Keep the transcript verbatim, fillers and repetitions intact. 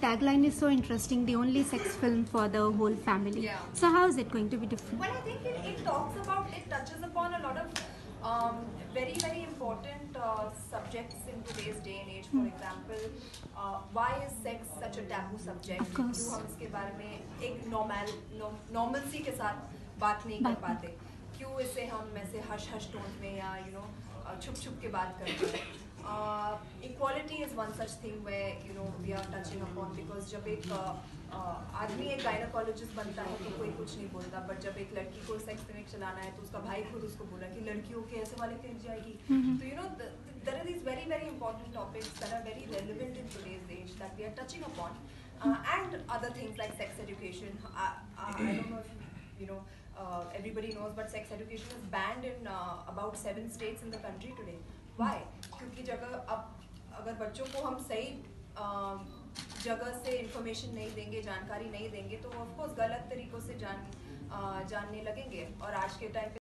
tagline is so interesting, the only sex film for the whole family. Yeah. So how is it going to be different? Well, I think it, it talks about, it touches upon a lot of um, very, very important uh, subjects in today's day and age. For Hmm. example, uh, why is sex such a taboo subject? Of course. क्यों हम इसके बारे में एक normal normalcy के साथ बात नहीं कर पाते? क्यों इसे हम ऐसे hush hush tones में या you know छुप छुप के बात करते हैं? Uh, equality is one such thing where you know we are touching upon, because जब एक uh, uh, आदमी एक गायनोकोलॉजिस्ट बनता है तो कोई कुछ नहीं बोलता, बट जब एक लड़की को सेक्स क्लिनिक चलाना है तो उसका भाई खुद उसको बोला कि लड़कियों के ऐसे वाले क्लिनिक जाएगी. तो you know there are these very very important topics that are very relevant in today's age that we are touching upon, uh, and other things like sex education. I, I, I don't know if you know uh, everybody knows, but sex education is banned in uh, about seven states in the country today. Why? क्योंकि जगह अब अगर बच्चों को हम सही जगह से इंफॉर्मेशन नहीं देंगे, जानकारी नहीं देंगे, तो ऑफ कोर्स गलत तरीकों से जान जानने लगेंगे. और आज के टाइम पे